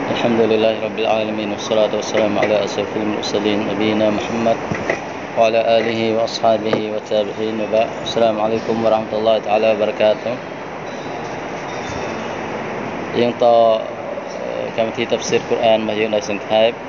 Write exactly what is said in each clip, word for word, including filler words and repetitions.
الحمد لله رب العالمين والصلاة والسلام على أشرف المرسلين نبينا محمد وعلى آله وأصحابه والتابعين وبعد. السلام عليكم ورحمة الله تعالى وبركاته. យើងតកម្មវិធី تفسير قرآن របស់យើងដោយសង្ខេប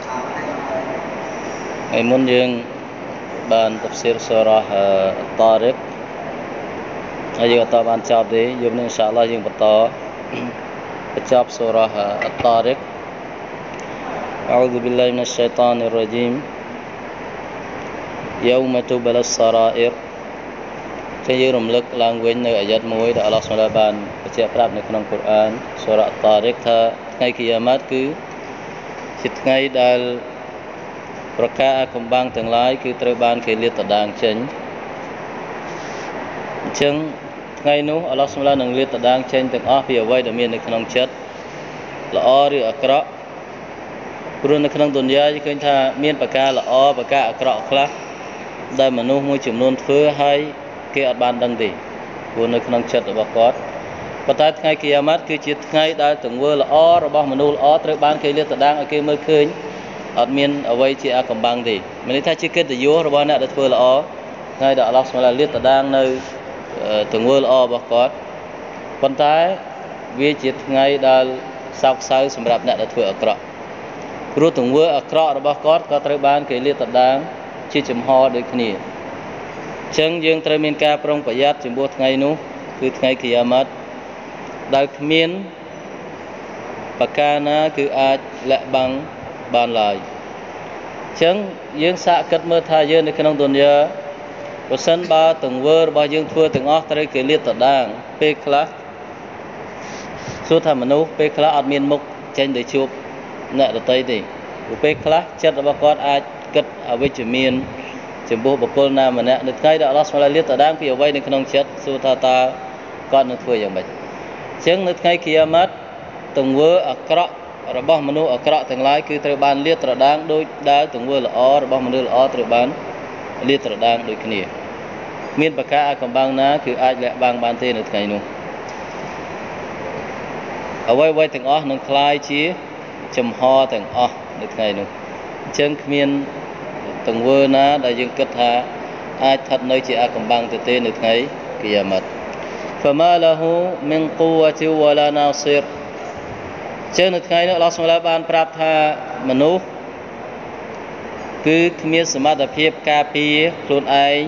ថ្ងៃមុនយើងបាន تفسير សូរ៉ា طارق ហើយយើងអត់បានចប់ទេយប់នេះ إن شاء الله យើងបន្ត បញ្ចប់សូរ៉ា طارق أعوذ بالله من الشيطان الرجيم يوم تبلى السرائر ជាយើងរំលឹកឡើងវិញនៅអាយ៉ាតមួយដែលអល់ឡោះ សុបហាន បានបញ្ជាក់ប្រាប់នៅក្នុងកូរ៉ានសូរ៉ា طارق ថាថ្ងៃគីយ៉ាម៉ាត់គឺជាថ្ងៃដែលប្រកាសអាកំបាំងទាំងឡាយគឺត្រូវបានគេលាតត្រដាងចេញអញ្ចឹងថ្ងៃនោះអល់ឡោះ សុបហាន នឹងលាតត្រដាងចេញទាំងអស់ពីអ្វីដែលមាននៅក្នុងចិត្តល្អឬអាក្រក់ព្រោះនៅក្នុងទុនយ៉ាយើងឃើញថាមានប្រការល្អប្រការអាក្រក់ខ្លះដែលមនុស្សមួយចំនួនធ្វើហើយគេអត់បានដឹងទេព្រោះនៅក្នុងចិត្តរបស់គាត់ប៉ុន្តែថ្ងៃគីយ៉ាម៉ាត់គឺជាថ្ងៃដែលទង្វើល្អរបស់មនុស្សល្អត្រូវបានគេលាតត្រដាងឲ្យគេមើលឃើញអត់មានអ្វីជាអាកំបាំងទេមានន័យថាជាកិត្តិយសរបស់អ្នកដែលធ្វើល្អថ្ងៃដែលអល់ឡោះ សុបហាន លាតត្រដាងនៅទង្វើល្អរបស់គាត់ប៉ុន្តែវាជាថ្ងៃដែលសោកសៅសម្រាប់អ្នកដែលធ្វើអាក្រក់ព្រោះទង្វើអាក្រក់របស់គាត់ក៏ត្រូវបានគេលាតត្រដាងជាចំហដូចគ្នាអញ្ចឹងយើងត្រូវមានការប្រុងប្រយ័ត្នចំពោះថ្ងៃនោះគឺថ្ងៃគីយ៉ាម៉ាត់ដែលគ្មានប្រការណាគឺអាចលាក់បាំងបានឡើយអញ្ចឹងយើងសាកគិតមើលថាយើងនៅក្នុងទុនយ៉ាបើសិនបើទង្វើរបស់យើងធ្វើទាំងអស់ត្រូវគេលាតត្រដាងពេលខ្លះសួរថាមនុស្សពេលខ្លះអត់មានមុខចេញទៅជួបអ្នកដទៃទេព្រោះពេលខ្លះចិត្តរបស់គាត់អាចគិតអវិជ្ជមានចំពោះបុគ្គលណាម្នាក់នៅថ្ងៃដែលអល់ឡោះ សុបហាន លាតត្រដាងពីអ្វីនៅក្នុងចិត្តសួរថាតើគាត់នឹងធ្វើយ៉ាងម៉េចអញ្ចឹងនៅថ្ងៃគីយ៉ាម៉ាត់ទង្វើអាក្រក់របស់មនុស្សអាក្រក់ទាំងឡាយគឺត្រូវបានលាតត្រដាងដោយដែលទង្វើល្អរបស់មនុស្សល្អត្រូវបានលាតត្រដាងដូចគ្នាមានប្រការអាកំបាំងណាគឺអាចលាក់បាំងបានទេនៅថ្ងៃនោះអ្វីៗទាំងអស់នឹងคล้ายជាចំហទាំងអស់នៅថ្ងៃនោះអញ្ចឹងគ្មានទង្វើណាដែលយើងគិតថាអាចស្ថិតនៅជាអាកំបាំងទៅទេនៅថ្ងៃគីយ៉ាម៉ាត់ فما له من قوة ولا ناصر ចឹងនៅថ្ងៃនោះអល់ឡោះ សុបហាន បានប្រាប់ថាមនុស្សគឺគ្មានសមត្ថភាពការពារខ្លួនឯង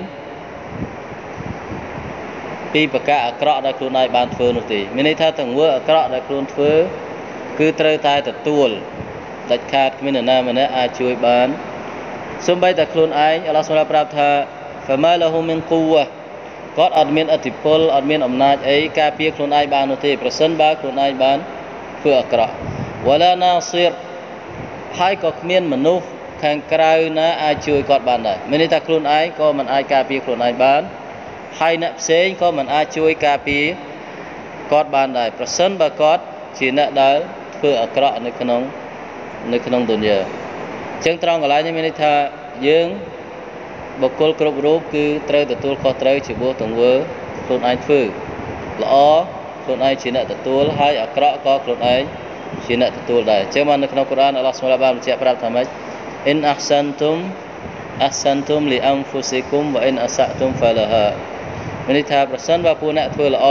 ពីប្រការអាក្រក់ដែលខ្លួនឯងបានធ្វើនោះទេមានន័យថាទង្វើអាក្រក់ដែលខ្លួនធ្វើគឺត្រូវតែទទួលដាច់ខាតគ្មាននរណាម្នាក់អាចជួយបានសូម្បីតែខ្លួនឯងអល់ឡោះ សុបហាន ប្រាប់ថា فما له من قوة គាត់អត់មានឥទ្ធិពលអត់មានអំណាចអីការពារខ្លួនឯងបាននោះទេប្រសិនបើខ្លួនឯងបានធ្វើអាក្រក់ ولا ناصر ហើយក៏គ្មានមនុស្សខាងក្រៅណាអាចជួយគាត់បានដែរមានន័យថាខ្លួនឯងក៏មិនអាចការពារខ្លួនឯងបានហើយអ្នកផ្សេងក៏មិនអាចជួយការពារគាត់បានដែរប្រសិនបើគាត់ជាអ្នកដែលធ្វើអាក្រក់នៅក្នុងនៅក្នុងទុនយ៉ាអញ្ចឹងត្រង់កន្លែងនេះមានន័យថាយើងបុគ្គលគ្រប់រូបគឺត្រូវទទួលខុសត្រូវចំពោះទង្វើខ្លួនឯងធ្វើល្អខ្លួនឯងជាអ្នកទទួលហើយអាក្រក់ក៏ខ្លួនឯងជាអ្នកទទួលដែរអញ្ចឹងមកនៅក្នុងកូរ៉ានអល់ឡោះ សុបហាន បានបញ្ជាក់ប្រាប់ថាម៉េច إن أحسنتم أحسنتم لأنفسكم وإن أسأتم فلها មានន័យថាប្រសិនបើពួកអ្នកធ្វើល្អ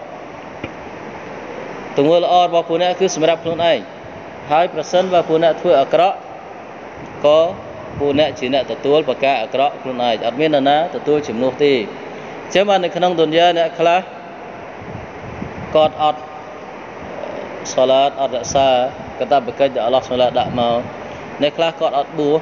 ទង្វើល្អរបស់ពួកអ្នកគឺសម្រាប់ខ្លួនឯងហើយប្រសិនបើពួកអ្នកធ្វើអាក្រក់ក៏ពួកអ្នកជាអ្នកទទួលប្រការអាក្រក់ខ្លួនឯងអត់មាននរណាទទួលជំនួសទេអញ្ចឹងមកនៅក្នុងទុនយ៉ាអ្នកខ្លះគាត់អត់សាឡាតអត់រក្សាកាតព្វកិច្ចដែលអល់ឡោះ សុបហាន ដាក់មកអ្នកខ្លះគាត់អត់បួស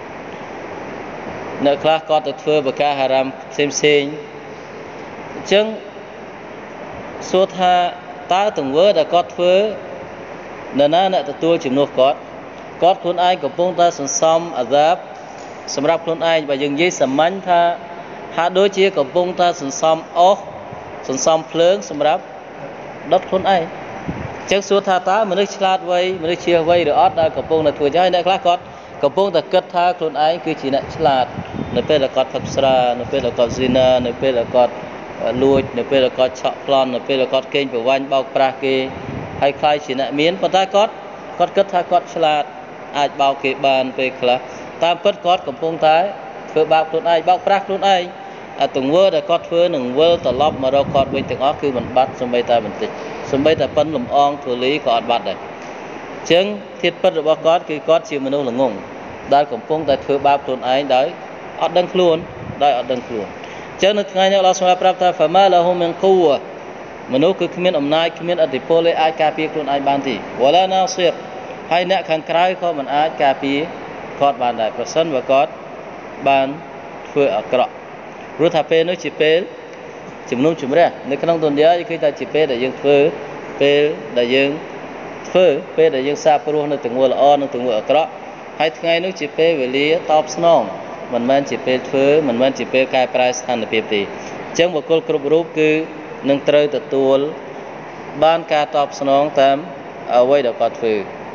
អ្នកខ្លះគាត់ទៅធ្វើប្រការហារ៉ាមផ្សេងផ្សេងអញ្ចឹងសួរថាតើទង្វើដែលគាត់ធ្វើនរណាអ្នកទទួលជំនួសគាត់គាត់ខ្លួនឯងកំពុងតែសន្សំអាហ្សាបសម្រាប់ខ្លួនឯងបើយើងនិយាយសាមញ្ញថាហាក់ដូចជាកំពុងតែសន្សំអស់សន្សំភ្លើងសម្រាប់ដុតខ្លួនឯងចឹងសួរថាតើមនុស្សឆ្លាតវៃមនុស្សជាវៃឬអត់ដែលកំពុងតែធ្វើយ៉ាងអ្នកខ្លះគាត់កំពុងតែគិតថាខ្លួនឯងគឺជាអ្នកឆ្លាតនៅពេលដែលគាត់ផឹកស្រានៅពេលដែលគាត់ស៊ីណានៅពេលដែលគាត់លួចនៅពេលដែលគាត់ឆក់ប្លន់នៅពេលដែលគាត់កេងប្រវ័ញ្ចបោកប្រាស់គេហើយខ្លាយជាអ្នកមានប៉ុន្តែគាត់គាត់គិតថាគាត់ឆ្លាតអាចបោកគេបានពេលខ្លះតាមពិតគាត់កំពុងតែធ្វើបាបខ្លួនឯងបោកប្រាស់ខ្លួនឯងអាទង្វើដែលគាត់ធ្វើនឹងវិលត្រឡប់មករកគាត់វិញទាំងអស់គឺមិនបាត់សូម្បីតែបន្តិចសូម្បីតែប៉ុនលំអងធូលីក៏អត់បាត់ដែរអញ្ចឹងធាតុពិតរបស់គាត់គឺគាត់ជាមនុស្សល្ងងដែលកំពុងតែធ្វើបាបខ្លួនឯងដោយអត់ដឹងខ្លួនដោយអត់ដឹងខ្លួនអញ្ចឹងនៅថ្ងៃនេះអល់ឡោះសូមប្រាប់ថា Fama lahum min quwwah មនុស្សគឺគ្មានអំណាចគ្មានឥទ្ធិពលទេអាចការពារខ្លួនឯងបានទេ Wala nasir ហើយអ្នកខាងក្រៅក៏មិនអាចការពារគាត់បានដែរប្រសិនបើគាត់បានធ្វើអាក្រក់ព្រោះថាពេលនោះជាពេលជំនុំជម្រះនៅក្នុងទុនយ៉ាគឺថាជាពេលដែលយើងធ្វើពេលដែលយើងធ្វើពេលដែលយើងសាបព្រោះនៅទង្វើល្អនិងទង្វើអាក្រក់ហើយថ្ងៃនោះជាពេលវេលាតបស្នងមិនមែនជាពេលធ្វើមិនមែនជាពេលកែប្រែស្ថានភាពទេអញ្ចឹងបុគ្គលគ្រប់រូបគឺនឹងត្រូវទទួលបានការតបស្នងតាមអ្វីដែលគាត់ធ្វើ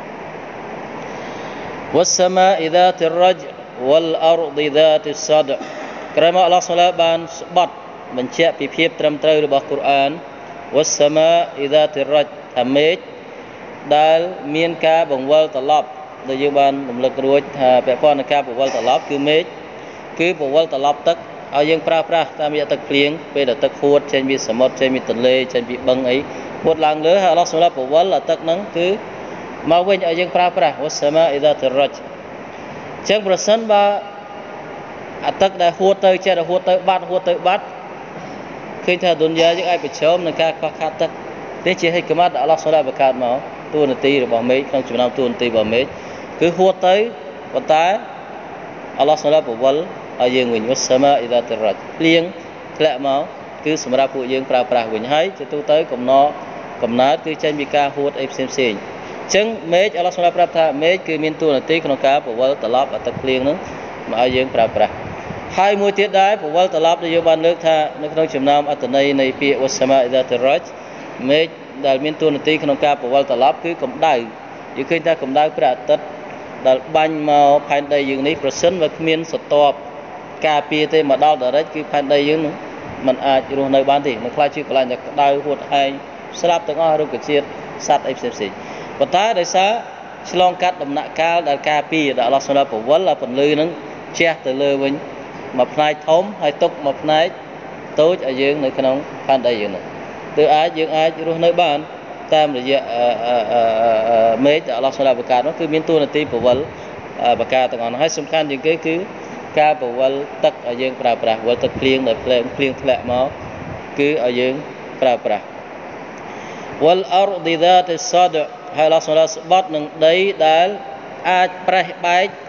والسماء ذات الرجع والأرض ذات الصدع ក្រែមកអល់ឡោះសូឡាបានស្បត់បញ្ជាក់ពីភាពត្រឹមត្រូវរបស់កូរ៉ាន والسماء ذات الرجع ថាមេឃដែលមានការបង្វិលត្រឡប់ដែលយើងបានរំលឹករួចថាពាក់ព័ន្ធនឹងការបង្វិលត្រឡប់គឺមេឃគឺបង្វិលត្រឡប់ទឹកឲ្យយើងប្រើប្រាស់តាមរយៈទឹកភ្លៀងពេលដែលទឹកហួតចេញពីសមុទ្រចេញពីទន្លេចេញពីបឹងអីហួតឡើងលើហើយអល់ឡោះសូឡាបង្វិលឲ្យទឹកហ្នឹងគឺមកវិញឲ្យយើងប្រើប្រាស់ والسماء ذات الرجع អញ្ចឹងប្រសិនបើអាទឹកដែលហួតទៅចេះតែហួតទៅបាត់ហួតទៅបាត់ឃើញថាឌុនយ៉ាយើងអាចប្រឈមនឹងការខ្វះខាតទឹកនេះជាហិកម៉ាត់ដែលអល់ឡោះសូឡាបង្កើតមកតួនាទីរបស់មេឃក្នុងចំណោមតួនាទីរបស់មេឃគឺហួតទៅប៉ុន្តែអល់ឡោះសូឡាបង្វិលឲ្យយើងវិញ والسماء ذات الرجع ភ្លៀងធ្លាក់មកគឺសម្រាប់ពួកយើងប្រើប្រាស់វិញហើយជាទូទៅកំណត់កំណើតគឺចេញពីការហួតអីផ្សេងផ្សេងអញ្ចឹងមេឃអល់ឡោះសូឡាប្រាប់ថាមេឃគឺមានតួនាទីក្នុងការបង្វិលត្រឡប់ឲ្យទឹកភ្លៀងហ្នឹងមកឲ្យយើងប្រើប្រាស់ហើយមួយទៀតដែរបង្វិលត្រឡប់ដែលយើងបានលើកថានៅក្នុងចំណោមអត្ថន័យនៃពាក្យ والسماء ذات الرجع មេឃដែលមានតួនាទីក្នុងការបង្វិលត្រឡប់គឺកម្ដៅយើងឃើញថាកម្ដៅព្រះអាទិត្យដែលបាញ់មកផែនដីយើងនេះប្រសិនបើគ្មានស្ទាប់ការពារទេមកដល់ដរិចគឺផែនដីយើងនឹងមិនអាចរស់នៅបានទេមិនខ្លាចជាកន្លែងដែលក្ដៅហួតហែងស្លាប់ទាំងអស់រុក្ខជាតិសត្វអីផ្សេងផ្សេងប៉ុន្តែដោយសារឆ្លងកាត់ដំណាក់កាលដែលការពារដែលអល់ឡោះសូឡាបង្វិលឲ្យពន្លឺនឹងជះទៅលើវិញមួយផ្នែកធំហើយទុកមួយផ្នែកតូចឲ្យយើងនៅក្នុងផែនដីយើងនោះទើបអាចយើងអាចរស់នៅបានតាមរយៈមេឃដែលអល់ឡោះសូឡាបង្កើតនោះគឺមានតួនាទីបង្វិលបង្ការទាំងអស់ហើយសំខាន់ជាងគេគឺការបង្វិលទឹកឲ្យយើងប្រើប្រាស់វិលទឹកភ្លៀងដែលភ្លៀងភ្លៀងធ្លាក់មកគឺឲ្យយើងប្រើប្រាស់ wal ardi dhat as-sad' ហើយអល់ឡោះសូឡាស្បត់នឹងដីដែលអាចប្រេះបែក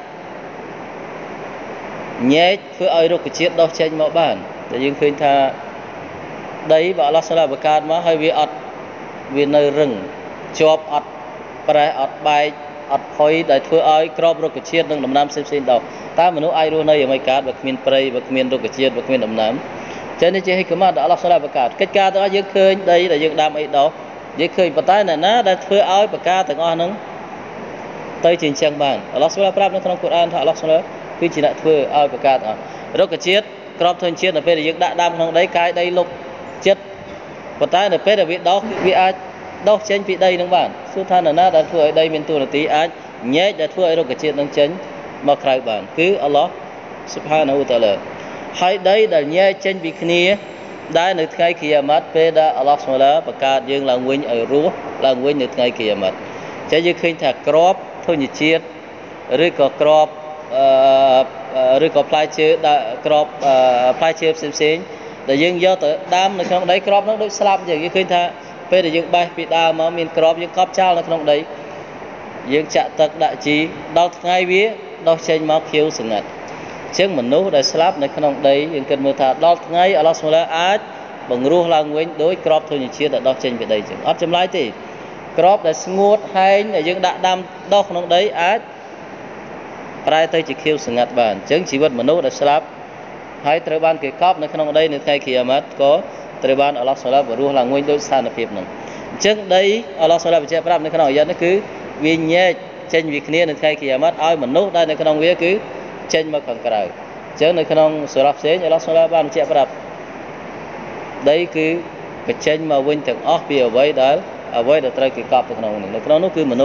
ញែកធ្វើឲ្យរុក្ខជាតិដុះចេញមកបានតែយើងឃើញថាដីបើអល់ឡោះសូឡាបង្កើតមកហើយវាអត់វានៅរឹងជាប់អត់ប្រេះអត់បែកអត់ផុយដែលធ្វើឲ្យក្របរុក្ខជាតិនិងដំណាំផ្សេងផ្សេងដុះតើមនុស្សអាចរស់នៅយ៉ាងម៉េចកើតបើគ្មានព្រៃបើគ្មានរុក្ខជាតិបើគ្មានដំណាំចឹងនេះជាហិកម៉ាត់ដែលអល់ឡោះសូឡាបង្កើតកិច្ចការទាំងអស់យើងឃើញដីដែលយើងដាំអីដុះយើងឃើញប៉ុន្តែអ្នកណាដែលធ្វើឲ្យបង្ការទាំងអស់ហ្នឹងទៅជាអញ្ចឹងបានអល់ឡោះសូឡាប្រាប់នៅក្នុងកូរ៉ានថាអល់ឡោះសូឡាគឺជាអ្នកធ្វើឲ្យបង្ការទាំងអស់រុក្ខជាតិក្របធនជាតិនៅពេលដែលយើងដាក់ដាំក្នុងដីកាយដីលុបចិត្តប៉ុន្តែនៅពេលដែលវាដុះវាអាចដុះចេញពីដីនឹងបានសួរថានរណាដែលធ្វើឲ្យដីមានតួនាទីអាចញែកដែលធ្វើឲ្យរុក្ខជាតិនឹងចេញមកក្រៅបានគឺអល់ឡោះស៊ុបហានាហ៊ូតាឡាហើយដីដែលញែកចេញពីគ្នាដែលនៅថ្ងៃគីយ៉ាម៉ាត់ពេលដែលអល់ឡោះស៊ុបហានាបង្កើតយើងឡើងវិញឲ្យរស់ឡើងវិញនៅថ្ងៃគីយ៉ាម៉ាត់ចឹងយើងឃើញថាក្របធញ្ញជាតិឬក៏ក្របអឺឬក៏ផ្លែឈើដែលក្របផ្លែឈើផ្សេងផ្សេងដែលយើងយកទៅដាំនៅក្នុងដីក្របនោះដូចស្លាប់ចឹងយើងឃើញថាពេលដែលយើងបេះពីដើមមកមានក្របយើងកប់ចោលនៅក្នុងដីយើងចាក់ទឹកដាក់ជីដល់ថ្ងៃវាដុះចេញមកខៀវស្ងាត់អញ្ចឹងមនុស្សដែលស្លាប់នៅក្នុងដីយើងគិតមើលថាដល់ថ្ងៃអល់ឡោះស៊ុបហានាអាចបង្រស់ឡើងវិញដោយក្របធញ្ញជាតិដែលដុះចេញពីដីចឹងអត់ចម្លើយទេក្របដែលស្ងួតហែងដែលយើងដាក់ដាំដុះក្នុងដីអាចប្រែទៅជាខៀវស្ងាត់បានអញ្ចឹងជីវិតមនុស្សដែលស្លាប់ហើយត្រូវបានគេកប់នៅក្នុងដីនៅថ្ងៃគីយ៉ាម៉ាត់ក៏ត្រូវបានអល់ឡោះសូឡាបង្រស់ឡើងវិញដោយស្ថានភាពហ្នឹងអញ្ចឹងដីអល់ឡោះសូឡាបញ្ជាក់ប្រាប់នៅក្នុងអាយ៉ាតនេះគឺវាញែកចេញពីគ្នានៅថ្ងៃគីយ៉ាម៉ាត់ឲ្យមនុស្សដែលនៅក្នុងវាគឺចេញមកខាងក្រៅអញ្ចឹងនៅក្នុងសូរ៉ាផ្សេងអល់ឡោះសូឡាបានបញ្ជាក់ប្រាប់ដីគឺបញ្ចេញមកវិញទាំងអស់ពីអ្វីដែលអ្វីដែលត្រូវគេកប់នៅក្នុងនេះនៅក្នុងនោះគឺមនុស្ស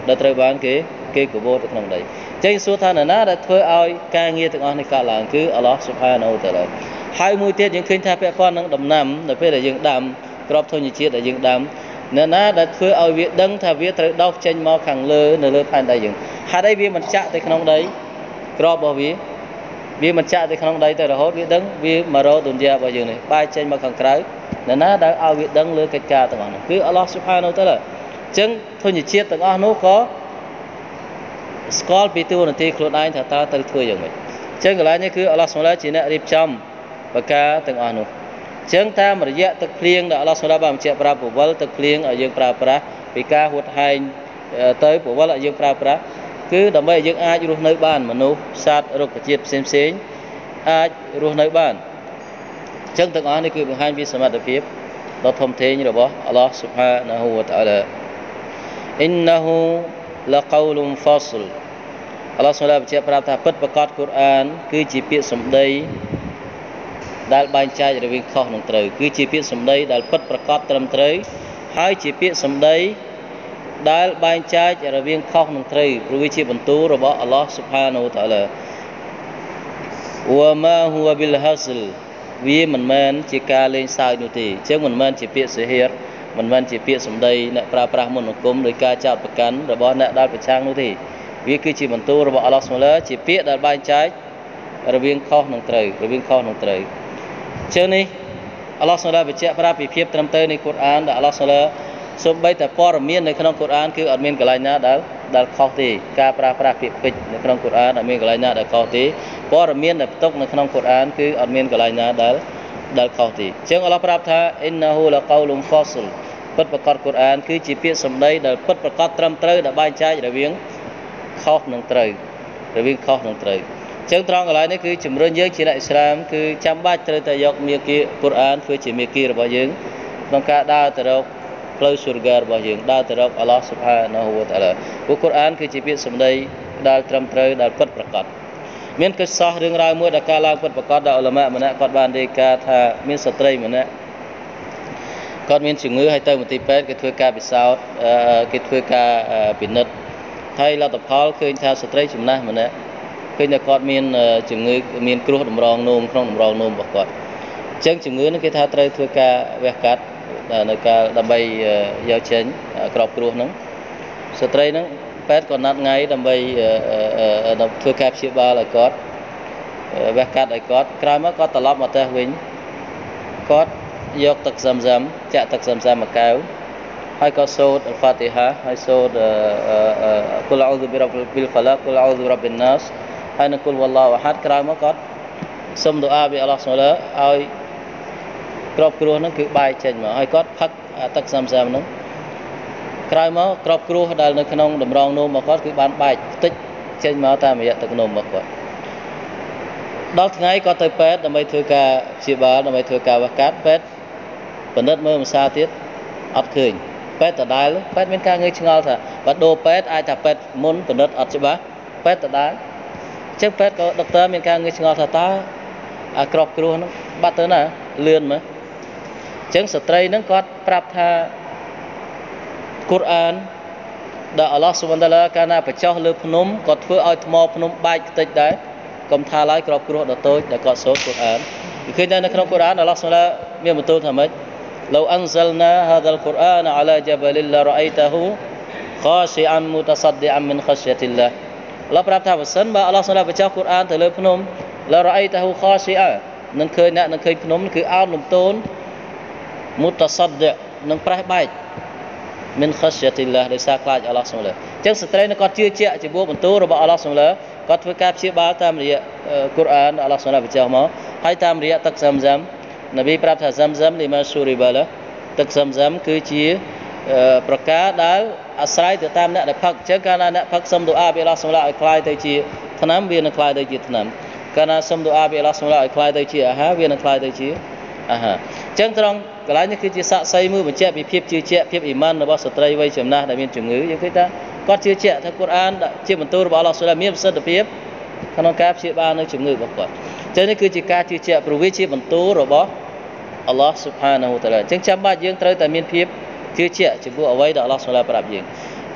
ដែលត្រូវបានគេគេកបោទៅក្នុងដីចឹងសួរថានរណាដែលធ្វើឲ្យការងារទាំងអស់នេះកើតឡើងគឺអល់ឡោះស៊ុបហានាហ៊ូវតាអាឡាហើយមួយទៀតយើងឃើញថាពាក់ព័ន្ធនឹងដំណាំនៅពេលដែលយើងដាំក្របធញ្ញជាតិដែលយើងដាំនរណាដែលធ្វើឲ្យវាដឹងថាវាត្រូវដោះចេញមកខាងលើនៅលើផែនដីយើងហេតុអីវាមិនចាក់ទៅក្នុងដីក្របរបស់វាវាមិនចាក់ទៅក្នុងដីទៅរហូតវាដឹងវាមករកទុនយ៉ារបស់យើងនេះបែកចេញមកខាងក្រៅនរណាដែលឲ្យវាដឹងលើកិច្ចការទាំងអស់នោះគឺអល់ឡោះស៊ុបហានាហ៊ូវតាអាឡាអញ្ចឹងធញ្ញជាតិទាំងអស់នោះក៏ស្គាល់ពីតួនាទីខ្លួនឯងថាតើត្រូវធ្វើយ៉ាងម៉េចអញ្ចឹងកន្លែងនេះគឺអល់ឡោះស៊ុបហានាហ៊ូវតាអាឡាជាអ្នករៀបចំប្រការទាំងអស់នោះអញ្ចឹងតាមរយៈទឹកភ្លៀងដែលអល់ឡោះស៊ុបហានាហ៊ូវតាអាឡាបានបញ្ជាក់ប្រាប់ពវល់ទឹកភ្លៀងឲ្យយើងប្រើប្រាស់ពីការហួតហែងទៅពវល់ឲ្យយើងប្រើប្រាស់គឺដើម្បីឲ្យយើងអាចរស់នៅបានមនុស្សសត្វរុក្ខជាតិផ្សេងផ្សេងអាចរស់នៅបានអញ្ចឹងទាំងអស់នេះគឺបង្ហាញពីសមត្ថភាពដ៏ធំធេងរបស់អល់ឡោះស៊ុបហានាហ៊ូវតាអាឡាអ៊ីនណាហ៊ូលកោលុំហ្វាសលអល់ឡោះស៊ុបហានាហ៊ូវតាបញ្ជាក់ប្រាប់ថាពិតប្រាកដកូរ៉ានគឺជាពាក្យសម្ដីដែលបែងចែករវាងខុសនិងត្រូវគឺជាពាក្យសម្ដីដែលពិតប្រាកដត្រឹមត្រូវហើយជាពាក្យសម្ដីដែលបែងចែករវាងខុសនិងត្រូវព្រោះវាជាបន្ទូលរបស់អល់ឡោះស៊ុបហានាហ៊ូវតាអាឡាវ៉ាម៉ាហ៊ូវប៊ីលហាសលវាមិនមែនជាការលេងសើចនោះទេអញ្ចឹងមិនមែនជាពាក្យសិហៀរមិនមែនជាពាក្យសម្ដីអ្នកប្រើប្រាស់មន្តអាគមដោយការចោទប្រកាន់របស់អ្នកដែលប្រឆាំងនោះទេវាគឺជាបន្ទូលរបស់អល់ឡោះស៊ុបហានាហ៊ូវតាជាពាក្យដែលបែងចែករវាងខុសនិងត្រូវរវាងខុសនិងត្រូវអញ្ចឹងនេះអល់ឡោះស៊ុបហានាហ៊ូវតាបញ្ជាក់ប្រាប់ពីភាពត្រឹមត្រូវនៃកូរ៉ានដែលអល់ឡោះស៊ុបហានាហ៊ូវតាសូម្បីតែព័ត៌មាននៅក្នុងកូរ៉ានគឺអត់មានកន្លែងណាដែលដែលខុសទេការប្រើប្រាស់ពាក្យពេចន៍នៅក្នុងកូរ៉ានអត់មានកន្លែងណាដែលខុសទេព័ត៌មានដែលផ្ទុកនៅក្នុងកូរ៉ានគឺអត់មានកន្លែងណាដែលដែលខុសទេអញ្ចឹងអល់ឡោះប្រាប់ថាអ៊ីនណាហ៊ូលកោលុំហ្វាសលពិតប្រាកដកូរ៉ានគឺជាពាក្យសម្ដីដែលពិតប្រាកដត្រឹមត្រូវដែលបែងចែករវាងខុសនិងត្រូវរវាងខុសនិងត្រូវអញ្ចឹងត្រង់កន្លែងនេះគឺជំរុញយើងជាអ្នកអ៊ីស្លាមគឺចាំបាច់ត្រូវតែយកមាគ៌ាកូរ៉ានធ្វើជាមាគ៌ារបស់យើងក្នុងការដើរទៅរកផ្លូវស៊ូរហ្គារបស់យើងដើរទៅរកអល់ឡោះស៊ុបហានាហ៊ូវតាអាឡាព្រោះកូរ៉ានគឺជាពាក្យសម្ដីដែលត្រឹមត្រូវដែលពិតប្រាកដមានកិច្ចសោះរឿងរ៉ាវមួយដែលការឡើងពិតប្រាកដដែលឧលមាម្នាក់គាត់បានរាយការណ៍ថាមានស្ត្រីម្នាក់គាត់មានជំងឺហើយទៅមន្ទីរពេទ្យគេធ្វើការពិសោធន៍គេធ្វើការពិនិត្យហើយលទ្ធផលឃើញថាស្ត្រីចំណាស់ម្នាក់ឃើញថាគាត់មានជំងឺមានគ្រោះតម្រងនោមក្នុងតម្រងនោមរបស់គាត់អញ្ចឹងជំងឺនេះគេថាត្រូវធ្វើការវះកាត់នៅការដើម្បីយកចេញក្របគ្រោះហ្នឹងស្ត្រីហ្នឹងពេទ្យក៏ណាត់ថ្ងៃដើម្បីធ្វើការព្យាបាលឲ្យគាត់វះកាត់ឲ្យគាត់ក្រោយមកគាត់ត្រឡប់មកផ្ទះវិញគាត់យកទឹកសាំសាំចាក់ទឹកសាំសាំមួយកែវហើយក៏សូត្រអល់ហ្វាទីហាហើយសូត្រគុលអ៊ូស៊ុប៊ីរ៉ប៊ីលហ្វាឡាក់គុលអ៊ូស៊ុប៊ីរ៉ប៊ីនណាសហើយនឹងគុលវ៉ាឡោះអាហាត់ក្រោយមកគាត់សុំដូអាពីអល់ឡោះស៊ុបហានាហ៊ូវតាឲ្យក្របគ្រោះហ្នឹងគឺបែកចេញមកហើយគាត់ផឹកទឹកសាំសាំហ្នឹងក្រោយមកក្របគ្រោះដែលនៅក្នុងតម្រងនោមរបស់គាត់គឺបានបែកតិចចេញមកតាមរយៈទឹកនោមរបស់គាត់ដល់ថ្ងៃគាត់ទៅពេទ្យដើម្បីធ្វើការព្យាបាលដើម្បីធ្វើការវះកាត់ពេទ្យពិនិត្យមើលម្សាទៀតអត់ឃើញពេទ្យដដែលពេទ្យមានការងើយឆ្ងល់ថាបើដូរពេទ្យអាចថាពេទ្យមុនពិនិត្យអត់ច្បាស់ពេទ្យដដែលអញ្ចឹងពេទ្យក៏ដុកទ័រមានការងើយឆ្ងល់ថាតើអាក្របគ្រោះហ្នឹងបាត់ទៅណាលឿនមើលអញ្ចឹងស្ត្រីហ្នឹងគាត់ប្រាប់ថាកូរ៉ានដែលអល់ឡោះស៊ុបហានតាឡាកាលណាបញ្ចុះលើភ្នំក៏ធ្វើឲ្យថ្មភ្នំបែកខ្ទេចដែរកុំថាឡើយក្របគ្រោះដ៏តូចដែលគាត់សូត្រកូរ៉ានគឺឃើញតែនៅក្នុងកូរ៉ានអល់ឡោះស៊ុបហានតាឡាមានបន្ទូលថាម៉េចឡូអនហ្សលណាហាហ្សាល់កូរ៉ានអាឡាជបលិលរ៉អៃតាហ៊ូខါស៊ីអានមុតសឌីអានមិនខស្យតិលឡាអល់ឡោះប្រាប់ថាបើសិនបើអល់ឡោះស៊ុបហានតាឡាបញ្ចុះកូរ៉ានទៅលើភ្នំឡរ៉អៃតាហ៊ូខါស៊ីអានឹងឃើញអ្នកនឹងឃើញភ្នំគឺអោនលំទោនមុតសឌីនឹងប្រេះបែកមិនខស្យតិលឡាដោយសារខ្លាចអល់ឡោះស៊ុបហានតាឡាអញ្ចឹងស្ត្រីនឹងគាត់ជឿជាក់ចំពោះបន្ទូលរបស់អល់ឡោះស៊ុបហានតាឡាគាត់ធ្វើការព្យាបាលតាមរយៈកូរ៉ានអល់ឡោះស៊ុបហានតាឡាបញ្ចុះមកហើយតាមរយៈទឹកសាំសាំនប៊ីប្រាប់ថាសាំសាំលីម៉ាស៊ូរីបាឡាទឹកសាំសាំគឺជាប្រការដែលអាស្រ័យទៅតាមអ្នកដែលផឹកអញ្ចឹងកាលណាអ្នកផឹកសុំដូអាពីអល់ឡោះស៊ុបហានតាឡាឲ្យคลายទៅជាថ្នាំវានឹងคลายទៅជាថ្នាំកាលណាសុំដូអាពីអល់ឡោះស៊ុបហានតាឡាឲ្យคลายទៅជាអាហារវានឹងคลายទៅជាអាហារអញ្ចឹងត្រង់កន្លែងនេះគឺជាសាក្សីមួយបញ្ជាក់ពីភាពជឿជាក់ភាពអ៊ីម៉ានរបស់ស្ត្រីវ័យចំណាស់ដែលមានជំងឺយើងឃើញថាគាត់ជឿជាក់ថាកូរ៉ានជាបន្ទូលរបស់អល់ឡោះស៊ុបហានតាឡាមានប្រសិទ្ធភាពក្នុងការព្យាបាលនៅជំងឺរបស់គាត់អញ្ចឹងនេះគឺជាការជឿជាក់ព្រោះវាជាបន្ទូលរបស់អល់ឡោះស៊ុបហានាហ៊ូវតាអាឡាអញ្ចឹងចាំបាច់យើងត្រូវតែមានភាពជឿជាក់ចំពោះអ្វីដែលអល់ឡោះស៊ុបហានតាឡាប្រាប់យើងអ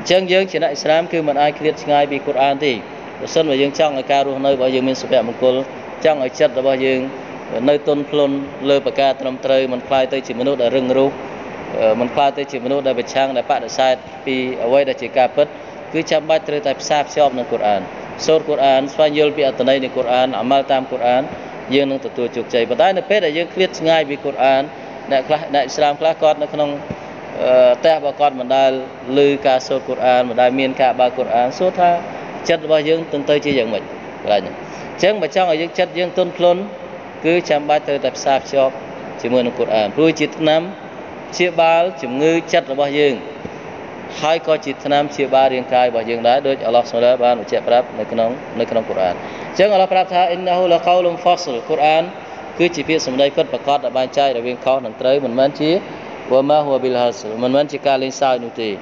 ចឹងយើងជាអ្នកឥស្លាមគឺមិនអាចឃ្លាតឆ្ងាយពីកូរ៉ានទេបើសិនបើយើងចង់ឲ្យការរស់នៅរបស់យើងមានសុភមង្គលចង់ឲ្យចិត្តរបស់យើងនៅទន់ភ្លន់លើប្រការត្រឹមត្រូវមិនខ្លាយទៅជាមនុស្សដែលរឹងរូសមិនខ្លាយទៅជាមនុស្សដែលប្រឆាំងដែលបដិសេធពីអ្វីដែលជាការពិតគឺចាំបាច់ត្រូវតែផ្សារភ្ជាប់នឹងកូរ៉ានសូត្រកូរ៉ានស្វែងយល់ពីអត្ថន័យនៃកូរ៉ានអាម៉ាល់តាមកូរ៉ានយើងនឹងទទួលជោគជ័យប៉ុន្តែនៅពេលដែលយើងឃ្លាតឆ្ងាយពីកូរ៉ានអ្នកខ្លះអ្នកឥស្លាមខ្លះគាត់នៅក្នុងតែបើគាត់មិនដែលឮការសូត្រកូរ៉ានមិនដែលមានការបើកកូរ៉ានសួរថាចិត្តរបស់យើងទៅទៅជាយ៉ាងម៉េចកន្លែងហ្នឹងអញ្ចឹងបើចង់ឲ្យយើងចិត្តយើងទន់ភ្លន់គឺចាំបាច់ត្រូវតែផ្សារភ្ជាប់ជាមួយនឹងកូរ៉ានព្រោះជាថ្នាំព្យាបាលជំងឺចិត្តរបស់យើងហើយក៏ជាថ្នាំព្យាបាលរាងកាយរបស់យើងដែរដោយអល់ឡោះសុបហានបានបញ្ជាក់ប្រាប់នៅក្នុងនៅក្នុងកូរ៉ានអញ្ចឹងអល់ឡោះប្រាប់ថាអ៊ីនណាហ៊ូលកោលុំហ្វាសលកូរ៉ានគឺជាពាក្យសម្ដីពិតប្រាកដដែលបែងចែករវាងខុសនិងត្រូវមិនមែនជាវ៉ាម៉ាហ៊ូប៊ីលហាសលមិនមែនជាការលេងសើចនោះទេ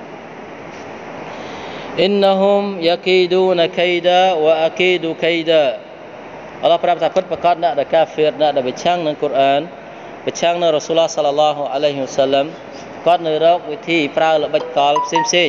អ៊ីនណាហ៊ុមយ៉ាគីឌូណាកៃដាវ៉ាអាគីឌូកៃដាអល់ឡោះប្រាប់ថាពិតប្រាកដអ្នកដែលកាហ្វេរអ្នកដែលប្រឆាំងនឹងកូរ៉ានប្រឆាំងនឹងរ៉ាស៊ូលឡោះ សល្លឡោះអាឡៃហ៊ីវ៉ាសាឡាំគាត់នៅរកវិធីប្រើល្បិចកលផ្សេងផ្សេង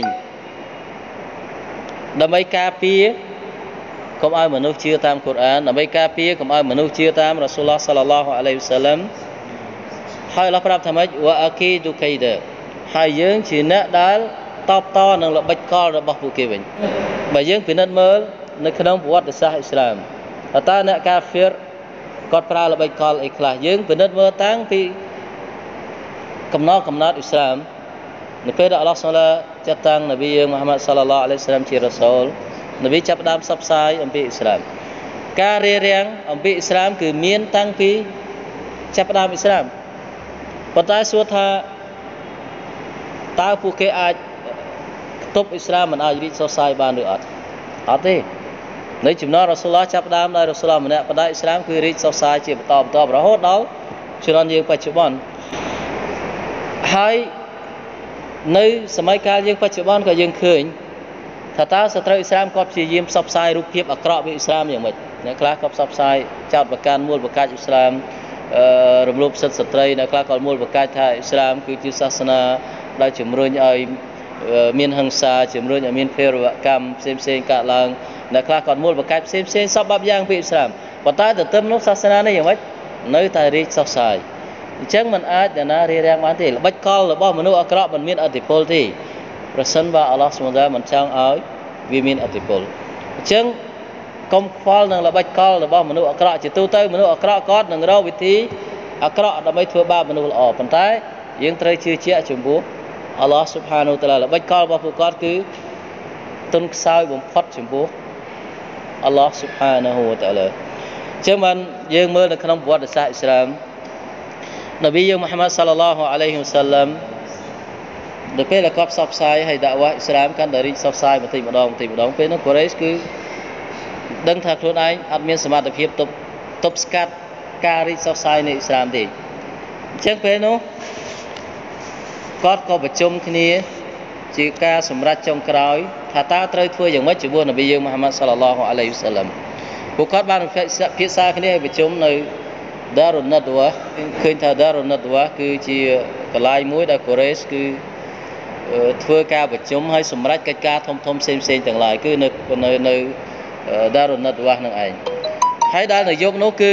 ដើម្បីការពារកុំឲ្យមនុស្សជឿតាមកូរ៉ានដើម្បីការពារកុំឲ្យមនុស្សជឿតាមរ៉ាស៊ូលឡោះ សល្លឡោះអាឡៃហ៊ីវ៉ាសាឡាំហើយអល់ឡោះប្រាប់ថាម៉េចវ៉ាអាគីឌូកៃដាហើយយើងជាអ្នកដែលតបតនឹងល្បិចកលរបស់ពួកគេវិញបើយើងពិនិត្យមើលនៅក្នុងប្រវត្តិសាស្ត្រអ៊ីស្លាមតើអ្នកកាហ្វេរគាត់ប្រើល្បិចកលអីខ្លះយើងពិនិត្យមើលតាំងពីកំណត់កំណត់អ៊ីស្លាមនៅពេលដែលអល់ឡោះសុបហានចាត់តាំងនប៊ីយើងមូហាម៉ាត់សល្លឡោះអាឡៃហ៊ីវ៉ាសាឡាំជារ៉ាស៊ូលនប៊ីចាប់ផ្ដើមផ្សព្វផ្សាយអំពីអ៊ីស្លាមការរារាំងអំពីអ៊ីស្លាមគឺមានតាំងពីចាប់ផ្ដើមអ៊ីស្លាមប៉ុន្តែសួរថាតើពួកគេអាចទប់អ៊ីស្លាមមិនឲ្យរីកសុសសាយបានឬអត់អត់ទេនៅចំណោមរ៉ាស៊ូលឡោះចាប់ផ្ដើមដោយរ៉ាស៊ូលឡោះម្នាក់បដិអ៊ីស្លាមគឺរីកសុសសាយជាបន្តបន្ទាប់រហូតដល់ជំនាន់យើងបច្ចុប្បន្នហើយនៅសម័យកាលយើងបច្ចុប្បន្នក៏យើងឃើញថាតើសត្រូវអ៊ីស្លាមគាត់ព្យាយាមផ្សព្វផ្សាយរូបភាពអាក្រក់ពីអ៊ីស្លាមយ៉ាងម៉េចអ្នកខ្លះក៏ផ្សព្វផ្សាយចោទប្រកាន់មូលបកាច់អ៊ីស្លាមអឺរំលោភសិទ្ធិស្ត្រីអ្នកខ្លះក៏មូលបកាច់ថាអ៊ីស្លាមគឺជាសាសនាដែលជំរុញឲ្យមានហិង្សាជំរុញឲ្យមានភេរវកម្មផ្សេងផ្សេងកើតឡើងអ្នកខ្លះក៏មូលបកាច់ផ្សេងផ្សេងសពបែបយ៉ាងពីអ៊ីស្លាមប៉ុន្តែទន្ទឹមនោះសាសនានេះយ៉ាងម៉េចនៅតែរីកសុសសាយអញ្ចឹងมันអាចដល់ណារារាំងបានទេល្បិចកលរបស់មនុស្សអាក្រក់មិនមានឥទ្ធិពលទេប្រសិនបើអល់ឡោះសុបហានមិនចង់ឲ្យវាមានឥទ្ធិពលអញ្ចឹងកុំខ្វល់នឹងល្បិចកលរបស់មនុស្សអាក្រក់ជាទូទៅមនុស្សអាក្រក់គាត់នឹងរកវិធីអាក្រក់ដើម្បីធ្វើបាបមនុស្សល្អប៉ុន្តែយើងត្រូវជឿជាក់ចំពោះអល់ឡោះស៊ុបហានវតាឡាល្បិចកលរបស់ពួកគាត់គឺទុនខ្សោយបំផុតចំពោះអល់ឡោះស៊ុបហានវតាឡាអញ្ចឹងបានយើងមើលនៅក្នុងប្រវត្តិសាស្ត្រអ៊ីស្លាមនប៊ីយើងមូហាម៉ាត់សល្លឡោះអាឡៃហ៊ីវ៉ាសាឡាំដល់ពេលគាត់ផ្សព្វផ្សាយឲ្យដាវ៉ាអ៊ីស្លាមកាន់តែរីកផ្សព្វផ្សាយបន្តិចម្ដងបន្តិចម្ដងពេលនោះកូរ៉េគឺដឹងថាខ្លួនឯងអត់មានសមត្ថភាពទប់ទប់ស្កាត់ការរីកផ្សព្វផ្សាយនៃអ៊ីស្លាមទេអញ្ចឹងពេលនោះគាត់ក៏ប្រជុំគ្នាជាការសម្រេចចុងក្រោយថាតើត្រូវធ្វើយ៉ាងម៉េចជាមួយនប៊ីយើងមូហាម៉ាត់សល្លឡោះអាឡៃហ៊ីវ៉ាសាឡាំពួកគាត់បានភាសាគ្នាឲ្យប្រជុំនៅដារុនណាត់វ៉ាឃើញថាដារុនណាត់វ៉ាគឺជាកន្លែងមួយដែលកូរ៉េគឺធ្វើការប្រជុំឲ្យសម្រេចកិច្ចការធំធំផ្សេងផ្សេងទាំងឡាយគឺនៅនៅនៅដារុនណាត់វ៉ានឹងឯងហើយដល់នៅយប់នោះគឺ